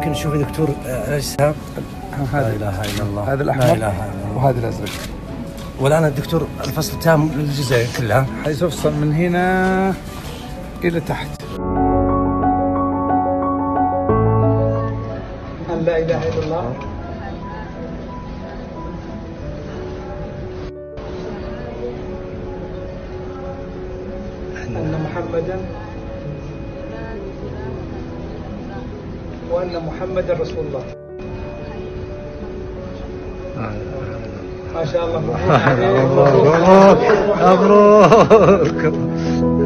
ممكن نشوف يا دكتور الأجسام؟ لا إله إلا الله. هذا الأحمر. لا إله إلا الله. وهذا الأزرق. والآن الدكتور الفصل التام للجزء كلها حيتفصل من هنا إلى تحت. لا إله إلا الله. أن محمدا وأن محمدا رسول الله. ما شاء الله. مبروك مبروك.